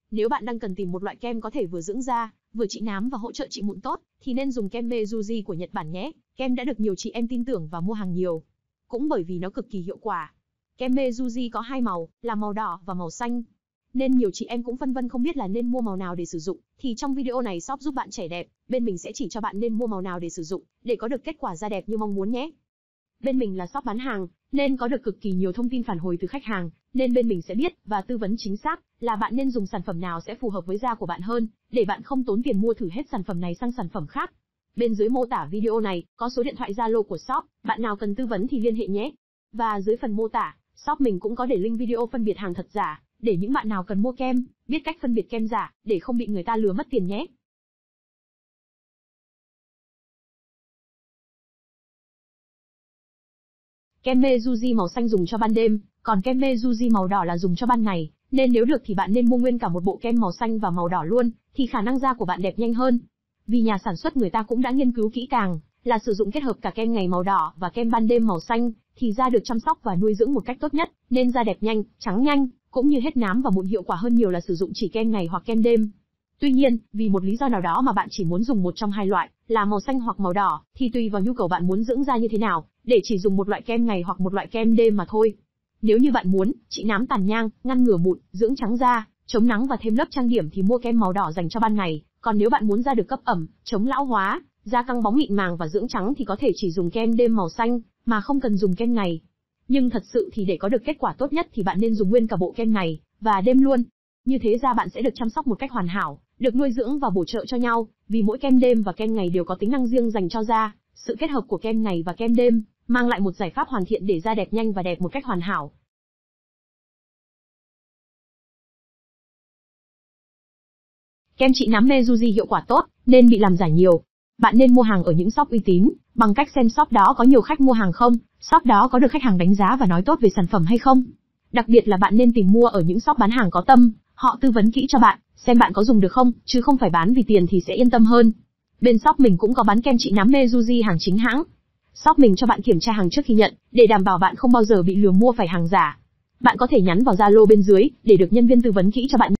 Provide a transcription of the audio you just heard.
Nếu bạn đang cần tìm một loại kem có thể vừa dưỡng da, vừa trị nám và hỗ trợ trị mụn tốt, thì nên dùng kem Mezuji của Nhật Bản nhé. Kem đã được nhiều chị em tin tưởng và mua hàng nhiều. Cũng bởi vì nó cực kỳ hiệu quả. Kem Mezuji có hai màu, là màu đỏ và màu xanh. Nên nhiều chị em cũng phân vân không biết là nên mua màu nào để sử dụng. Thì trong video này shop giúp bạn trẻ đẹp, bên mình sẽ chỉ cho bạn nên mua màu nào để sử dụng, để có được kết quả da đẹp như mong muốn nhé. Bên mình là shop bán hàng, nên có được cực kỳ nhiều thông tin phản hồi từ khách hàng, nên bên mình sẽ biết và tư vấn chính xác là bạn nên dùng sản phẩm nào sẽ phù hợp với da của bạn hơn, để bạn không tốn tiền mua thử hết sản phẩm này sang sản phẩm khác. Bên dưới mô tả video này có số điện thoại Zalo của shop, bạn nào cần tư vấn thì liên hệ nhé. Và dưới phần mô tả, shop mình cũng có để link video phân biệt hàng thật giả, để những bạn nào cần mua kem, biết cách phân biệt kem giả, để không bị người ta lừa mất tiền nhé. Kem Mezuji màu xanh dùng cho ban đêm, còn kem Mezuji màu đỏ là dùng cho ban ngày, nên nếu được thì bạn nên mua nguyên cả một bộ kem màu xanh và màu đỏ luôn, thì khả năng da của bạn đẹp nhanh hơn. Vì nhà sản xuất người ta cũng đã nghiên cứu kỹ càng, là sử dụng kết hợp cả kem ngày màu đỏ và kem ban đêm màu xanh, thì da được chăm sóc và nuôi dưỡng một cách tốt nhất, nên da đẹp nhanh, trắng nhanh, cũng như hết nám và mụn hiệu quả hơn nhiều là sử dụng chỉ kem ngày hoặc kem đêm. Tuy nhiên, vì một lý do nào đó mà bạn chỉ muốn dùng một trong hai loại, là màu xanh hoặc màu đỏ, thì tùy vào nhu cầu bạn muốn dưỡng da như thế nào, để chỉ dùng một loại kem ngày hoặc một loại kem đêm mà thôi. Nếu như bạn muốn trị nám tàn nhang, ngăn ngừa mụn, dưỡng trắng da, chống nắng và thêm lớp trang điểm thì mua kem màu đỏ dành cho ban ngày, còn nếu bạn muốn da được cấp ẩm, chống lão hóa, da căng bóng mịn màng và dưỡng trắng thì có thể chỉ dùng kem đêm màu xanh, mà không cần dùng kem ngày. Nhưng thật sự thì để có được kết quả tốt nhất thì bạn nên dùng nguyên cả bộ kem ngày và đêm luôn. Như thế da bạn sẽ được chăm sóc một cách hoàn hảo, được nuôi dưỡng và bổ trợ cho nhau, vì mỗi kem đêm và kem ngày đều có tính năng riêng dành cho da. Sự kết hợp của kem ngày và kem đêm mang lại một giải pháp hoàn thiện để da đẹp nhanh và đẹp một cách hoàn hảo. Kem trị nám Mezuji hiệu quả tốt, nên bị làm giả nhiều. Bạn nên mua hàng ở những shop uy tín, bằng cách xem shop đó có nhiều khách mua hàng không, shop đó có được khách hàng đánh giá và nói tốt về sản phẩm hay không. Đặc biệt là bạn nên tìm mua ở những shop bán hàng có tâm, họ tư vấn kỹ cho bạn, xem bạn có dùng được không, chứ không phải bán vì tiền thì sẽ yên tâm hơn. Bên shop mình cũng có bán kem trị nám Mezuji hàng chính hãng. Shop mình cho bạn kiểm tra hàng trước khi nhận, để đảm bảo bạn không bao giờ bị lừa mua phải hàng giả. Bạn có thể nhắn vào Zalo bên dưới, để được nhân viên tư vấn kỹ cho bạn.